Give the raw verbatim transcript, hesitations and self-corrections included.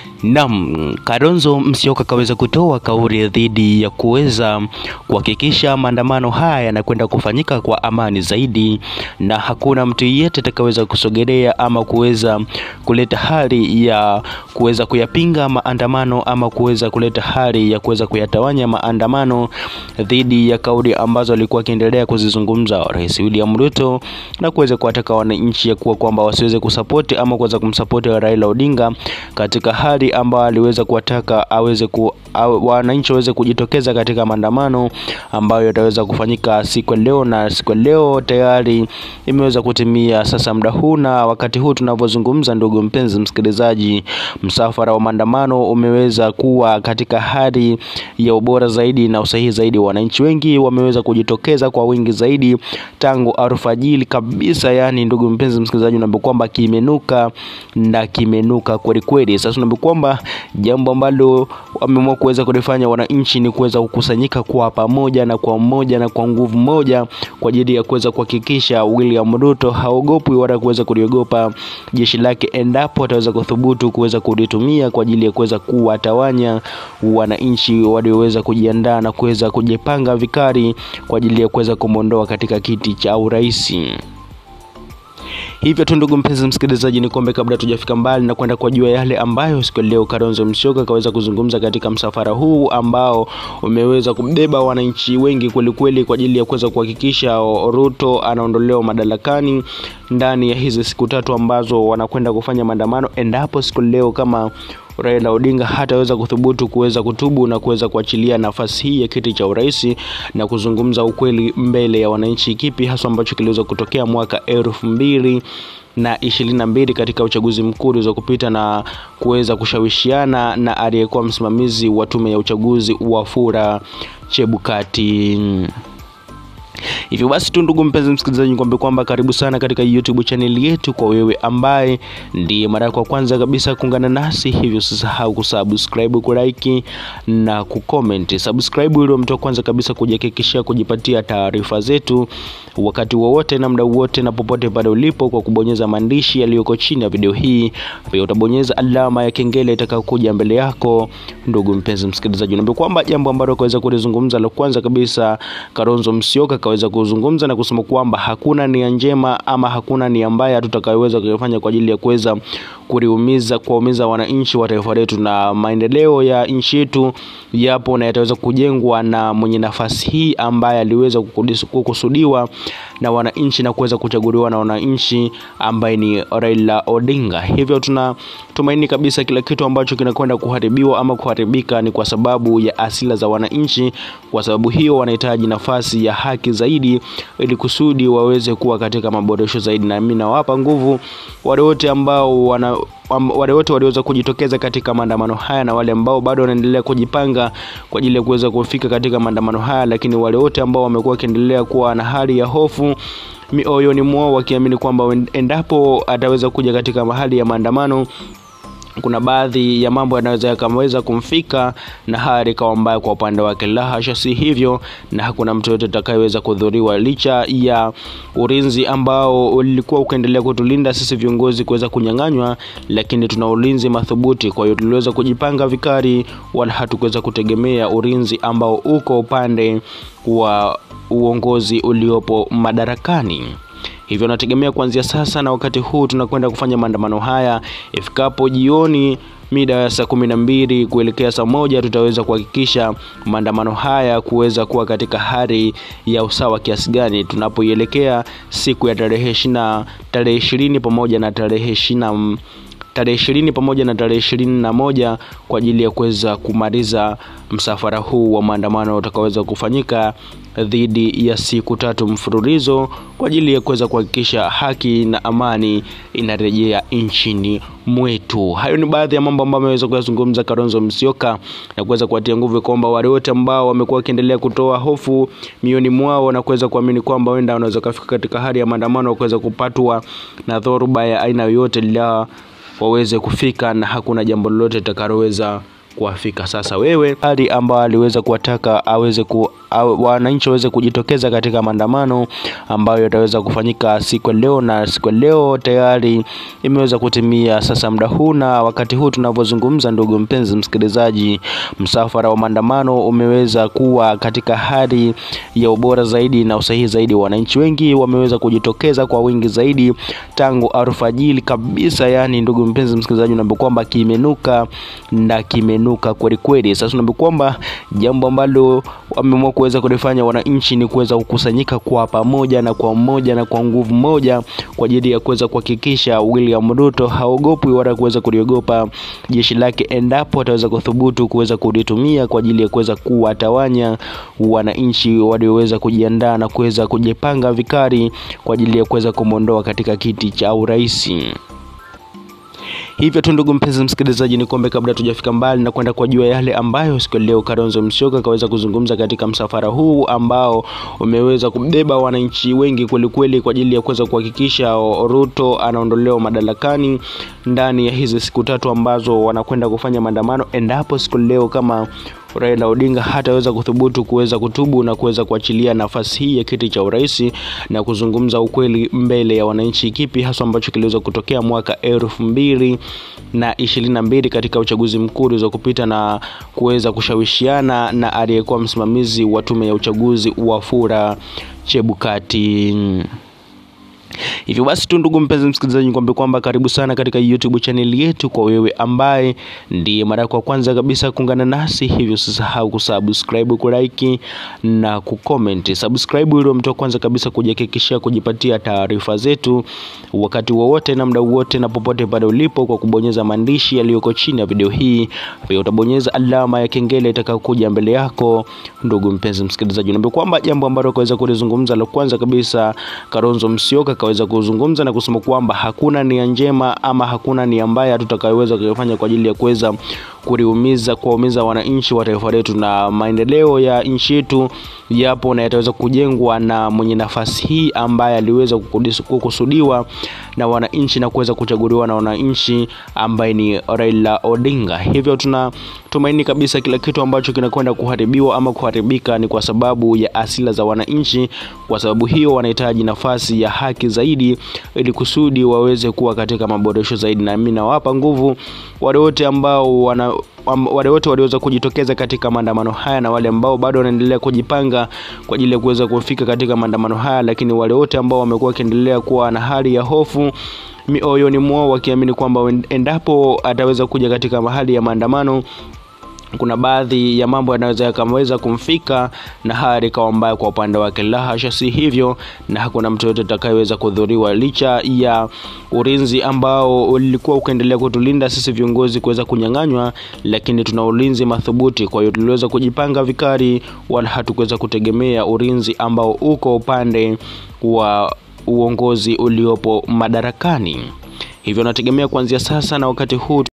Naam, Kalonzo Musyoka kaweza kutoa kauli dhidi ya kuweza kuhakikisha maandamano haya yanakwenda kufanyika kwa amani zaidi, na hakuna mtu yeyote atakayeweza kusogelea ama kuweza kuleta hali ya kuweza kuyapinga maandamano ama kuweza kuleta hali ya kuweza kuyatawanya maandamano dhidi ya kauli ambazo alikuwa akiendelea kuzizungumza Rais William RUTO, na kuweza kuwataka wananchi ya kuwa kwamba wasiweze kusupport ama kuweza kumsupport Raila Odinga katika hali ambao aliweza kuwataka aweze ku wananchi waweze kujitokeza katika maandamano ambayo yataweza kufanyika siku leo, na siku leo tayari imeweza kutimia sasa muda huu. Na wakati huu tunavyozungumza, ndugu mpenzi msikilizaji, msafara wa maandamano umeweza kuwa katika hali ya ubora zaidi na usahihi zaidi. Wananchi wengi wameweza kujitokeza kwa wingi zaidi tangu alfajiri kabisa. Yani ndugu mpenzi msikilizaji, unaambia kwamba kimenuka na kimenuka kweli kweli. Sasa unaambia kwamba jambo ambalo wameamua kuweza kulifanya wananchi ni kuweza kukusanyika kwa pamoja na kwa mmoja na kwa nguvu moja kwa ajili ya kuweza kuhakikisha William RUTO haogopi wala kuweza kuliogopa jeshi lake endapo ataweza kuthubutu kuweza kulitumia kwa ajili ya kuweza kuwatawanya wananchi walioweza kujiandaa na kuweza kujipanga vikali kwa ajili ya kuweza kumondoa katika kiti cha urais. Hivyo tu ndugu mpenzi msikilizaji, ni kombe kabla tujafika mbali na kwenda kwa jua yale ambayo siku leo Kalonzo Musyoka kaweza kuzungumza katika msafara huu ambao umeweza kubeba wananchi wengi kweli kweli kwa ajili ya kuweza kuhakikisha RUTO anaondolewa madarakani ndani ya hizi siku tatu ambazo wanakwenda kufanya maandamano, endapo siku leo kama Raila Odinga hataweza kuthubutu kuweza kutubu na kuweza kuachilia nafasi hii ya kiti cha urais na kuzungumza ukweli mbele ya wananchi. Kipi hasa ambacho kiliweza kutokea mwaka elfu mbili na ishirini na mbili katika uchaguzi mkuu uliozopita na kuweza kushawishiana na aliyekuwa msimamizi wa tume ya uchaguzi WAFULA CHEBUKATI. Hivyo basi tu ndugu mpenzi msikilizaji, nikwambie kwamba karibu sana katika YouTube channel yetu. Kwa wewe ambaye ndiye mara kwa kwanza kabisa kuungana nasi, hivyo usisahau kusubscribe, kulike na kucomment. Subscribe ili mtu kwanza kabisa kujihakikishia kujipatia taarifa zetu wakati wowote na muda wote na popote pale ulipo, kwa kubonyeza maandishi yaliyoko chini ya video hii. Pia utabonyeza alama ya kengele itakayokuja mbele yako. Ndugu mpenzi msikilizaji, niambie kwamba jambo ambalo kaweza kulizungumza la kwanza kabisa Kalonzo Musyoka kaweza kuzungumza na kusema kwamba hakuna nia njema ama hakuna nia mbaya tutakayoweza kufanya kwa ajili ya kuweza kuliumiza kuumiza wananchi wa taifa letu, na maendeleo ya nchi yetu yapo na yataweza kujengwa na mwenye nafasi hii ambaye aliweza kukusudiwa na wananchi na kuweza kuchaguliwa na wananchi ambaye ni Raila Odinga. Hivyo tunatumaini kabisa kila kitu ambacho kinakwenda kuharibiwa ama kuharibika ni kwa sababu ya asila za wananchi. Kwa sababu hiyo wanahitaji nafasi ya haki zaidi ili kusudi waweze kuwa katika maboresho zaidi, na mimi nawapa nguvu wale wote ambao wana wale wote waliweza kujitokeza katika maandamano haya na wale ambao bado wanaendelea kujipanga kwa ajili ya kuweza kufika katika maandamano haya, lakini wale wote ambao wamekuwa wakiendelea kuwa na hali ya hofu mioyoni mwao wakiamini kwamba endapo ataweza kuja katika mahali ya maandamano kuna baadhi ya mambo yanaweza yakamweza kumfika na hali kawa mbaya kwa upande wake. La hasha, si hivyo, na hakuna mtu yote atakayeweza kudhuriwa licha ya ulinzi ambao ulikuwa ukaendelea kutulinda sisi viongozi kuweza kunyang'anywa, lakini tuna ulinzi madhubuti. Kwa hiyo tuliweza kujipanga vikali, wala hatukuweza kutegemea ulinzi ambao uko upande wa uongozi uliopo madarakani. Hivyo nategemea kuanzia sasa na wakati huu tunakwenda kufanya maandamano haya, ifikapo jioni mida ya saa kumi na mbili kuelekea saa moja tutaweza kuhakikisha maandamano haya kuweza kuwa katika hali ya usawa kiasi gani tunapoelekea siku ya tarehe ishirini tarehe ishirini pamoja na tarehe ishirini tarehe ishirini pamoja na tarehe ishirini na moja kwa ajili ya kuweza kumaliza msafara huu wa maandamano utakaweza kufanyika dhidi ya siku tatu mfululizo kwa ajili ya kuweza kuhakikisha haki na amani inarejea nchini mwetu. Hayo ni baadhi ya mambo ambayo ameweza kuyazungumza Kalonzo Musyoka na kuweza kuatia nguvu kwamba wale wote ambao wamekuwa wakiendelea kutoa hofu mioni mwao na kuweza kuamini kwamba wenda wanaweza kufika katika hali ya maandamano kuweza kupatwa na dhoruba ya aina yoyote la waweze kufika, na hakuna jambo lolote litakaloweza kuafika. Sasa wewe hadi ambao aliweza kuwataka aweze ku wananchi waweze kujitokeza katika maandamano ambayo yataweza kufanyika siku leo, na siku leo tayari imeweza kutimia sasa muda huu, na wakati huu tunavyozungumza, ndugu mpenzi msikilizaji, msafara wa maandamano umeweza kuwa katika hali ya ubora zaidi na usahihi zaidi. Wananchi wengi wameweza kujitokeza kwa wingi zaidi tangu alfajiri kabisa, yani ndugu mpenzi msikilizaji, unaambia kwamba kimenuka na kimenuka kweli kweli. Sasa unaambia kwamba jambo ambalo wameamua kuweza kulifanya wananchi ni kuweza kukusanyika kwa pamoja na kwa mmoja na kwa nguvu moja kwa ajili ya kuweza kuhakikisha William RUTO haogopi wala kuweza kuliogopa jeshi lake endapo ataweza kuthubutu kuweza kulitumia kwa ajili ya kuweza kuwatawanya wananchi walioweza kujiandaa na kuweza kujipanga vikali kwa ajili ya kuweza kumondoa katika kiti cha urais. Hivyo tu ndugu mpenzi msikilizaji, ni kuombe kabla tujafika mbali na kwenda kwa jua yale ambayo siku leo Kalonzo Musyoka kaweza kuzungumza katika msafara huu ambao umeweza kubeba wananchi wengi kweli kweli kwa ajili ya kuweza kuhakikisha RUTO anaondolewa madarakani ndani ya hizi siku tatu ambazo wanakwenda kufanya maandamano, endapo siku leo kama Raila ODINGA hataweza kuthubutu kuweza kutubu na kuweza kuachilia nafasi hii ya kiti cha urais na kuzungumza ukweli mbele ya wananchi. Kipi hasa ambacho kiliweza kutokea mwaka elfu mbili na ishirini na mbili katika uchaguzi mkuu uliozopita na kuweza kushawishiana na aliyekuwa msimamizi wa tume ya uchaguzi WAFULA CHEBUKATI. Hivyo basi tu ndugu mpenzi msikilizaji, nikwambie kwamba karibu sana katika YouTube channel yetu. Kwa wewe ambaye ndiye mara kwa kwanza kabisa kuungana nasi, hivyo usisahau kusubscribe, kulike na kucomment. Subscribe ili mtu wa kwanza kabisa kujihakikishia kujipatia taarifa zetu wakati wowote na muda wote na popote pale ulipo, kwa kubonyeza maandishi yaliyoko chini ya video hii. Pia utabonyeza alama ya kengele itakayokuja mbele yako. Ndugu mpenzi msikilizaji, niambie kwamba jambo ambalo kaweza kulizungumza la kwanza kabisa, Kalonzo Musyoka kaweza kuzungumza na kusema kwamba hakuna nia njema ama hakuna nia mbaya tutakayoweza kufanya kwa ajili ya kuweza kuliumiza kuumiza wananchi wa taifa letu, na maendeleo ya nchi yetu yapo na yataweza kujengwa na mwenye nafasi hii ambaye aliweza kukusudiwa na wananchi na kuweza kuchaguliwa na wananchi ambaye ni Raila ODINGA. Hivyo tuna tumaini kabisa kila kitu ambacho kinakwenda kuharibiwa ama kuharibika ni kwa sababu ya asila za wananchi. Kwa sababu hiyo wanahitaji nafasi ya haki zaidi ili kusudi waweze kuwa katika maboresho zaidi, na mimi nawapa nguvu wale wote ambao wana wale wote waliweza kujitokeza katika maandamano haya na wale ambao bado wanaendelea kujipanga kwa ajili ya kuweza kufika katika maandamano haya, lakini wale wote ambao wamekuwa kiendelea kuwa na hali ya hofu mioyoni mwao wakiamini kwamba endapo ataweza kuja katika mahali ya maandamano kuna baadhi ya mambo yanaweza yakamweza kumfika na hali kawa mbaya kwa upande wake. La hasha, si hivyo, na hakuna mtu yote atakayeweza kudhuriwa licha ya ulinzi ambao ulikuwa ukiendelea kutulinda sisi viongozi kuweza kunyang'anywa, lakini tuna ulinzi madhubuti. Kwa hiyo tuliweza kujipanga vikali, wala hatukuweza kutegemea ulinzi ambao uko upande wa uongozi uliopo madarakani. Hivyo nategemea kuanzia sasa na wakati huu